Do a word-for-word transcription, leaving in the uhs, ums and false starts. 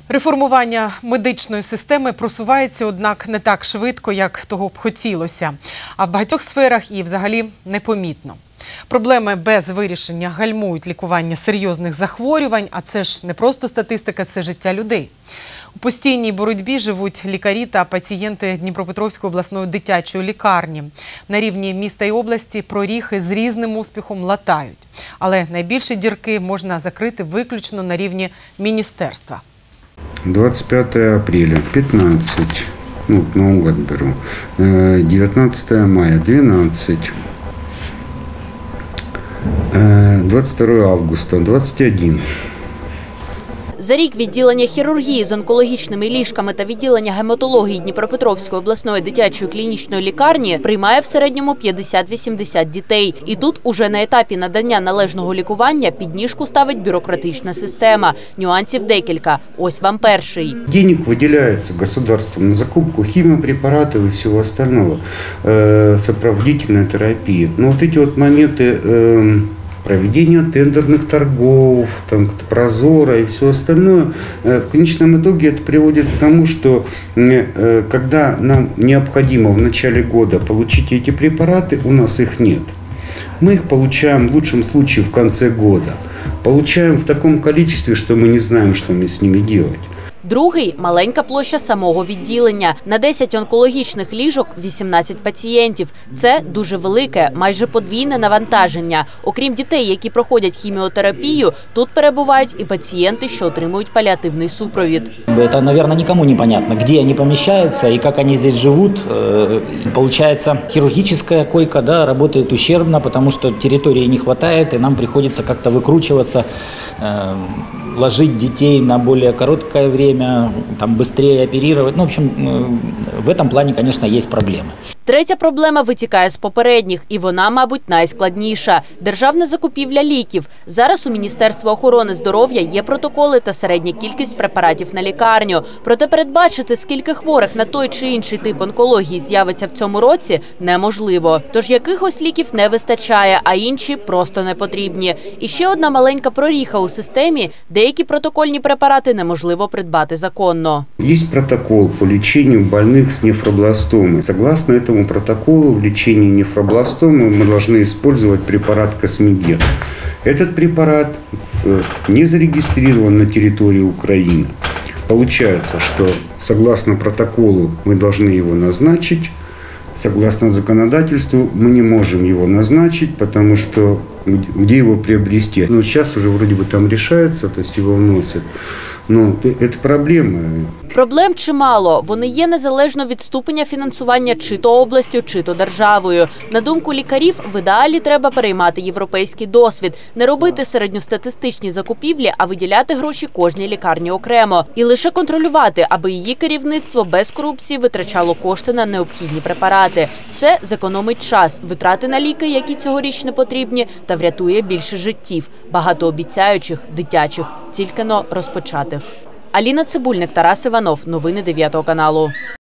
Реформування медичної системи просувається, однак, не так швидко, як того б хотілося. А в багатьох сферах і взагалі непомітно. Проблеми без вирішення гальмують лікування серйозних захворювань, а це ж не просто статистика, це життя людей. У постійній боротьбі живуть лікарі та пацієнти Дніпропетровської обласної дитячої лікарні. На рівні міста і області проріхи з різним успіхом латають. Але найбільші дірки можна закрити виключно на рівні міністерства. двадцать пятое апреля, пятнадцать, ну, наугад беру, девятнадцатое мая, двенадцать, двадцать второе августа, двадцать один. За рік відділення хірургії з онкологічними ліжками та відділення гематології Дніпропетровської обласної дитячої клінічної лікарні приймає в середньому п'ятдесят-вісімдесят дітей. І тут уже на етапі надання належного лікування підніжку ставить бюрократична система. Нюансів декілька. Ось вам перший. Денег виділяється государством на закупку хіміопрепаратів і всього остального, э, сопроводительной терапии. Но вот эти вот моменты... Э, проведение тендерных торгов, там, прозора и все остальное, в конечном итоге это приводит к тому, что когда нам необходимо в начале года получить эти препараты, у нас их нет. Мы их получаем в лучшем случае в конце года. Получаем в таком количестве, что мы не знаем, что мне с ними делать. Другий – маленька площа самого відділення. На десять онкологічних ліжок – вісімнадцять пацієнтів. Це дуже велике, майже подвійне навантаження. Окрім дітей, які проходять хіміотерапію, тут перебувають і пацієнти, що отримують паліативний супровід. Це, мабуть, нікому не зрозуміло, де вони поміщаються і як вони тут живуть. Получається, хірургічна койка, да, працює ущербно, тому що території не вистачає, і нам приходиться як-то викручуватися, ложить детей на более короткое время, там быстрее оперировать. Ну, в общем, в этом плане, конечно, есть проблемы. Третя проблема витікає з попередніх, і вона, мабуть, найскладніша – державна закупівля ліків. Зараз у Міністерства охорони здоров'я є протоколи та середня кількість препаратів на лікарню. Проте передбачити, скільки хворих на той чи інший тип онкології з'явиться в цьому році, неможливо. Тож якихось ліків не вистачає, а інші просто не потрібні. І ще одна маленька проріха у системі – деякі протокольні препарати неможливо придбати законно. Є протокол по ліченню больних з нефробластомою. Согласно этому протоколу в лечении нефробластомы мы должны использовать препарат Космигет. Этот препарат не зарегистрирован на территории Украины. Получается, что согласно протоколу мы должны его назначить, согласно законодательству мы не можем его назначить, потому что где его приобрести? Ну, сейчас уже вроде бы там решается, то есть его вносят. Ну, це проблема. Проблем чимало. Вони є незалежно від ступеня фінансування чи то областю, чи то державою. На думку лікарів, в ідеалі треба переймати європейський досвід, не робити середньостатистичні закупівлі, а виділяти гроші кожній лікарні окремо. І лише контролювати, аби її керівництво без корупції витрачало кошти на необхідні препарати. Це зекономить час, витрати на ліки, які цьогоріч не потрібні, та врятує більше життів, багатообіцяючих, дитячих, тільки-но розпочатих. Аліна Цибульник, Тарас Іванов. Новини дев'ятого каналу.